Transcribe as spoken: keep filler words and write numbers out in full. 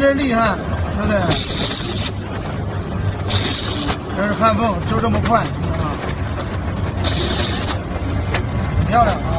真厉害，对不对？这是焊缝，就这么快啊，很漂亮啊。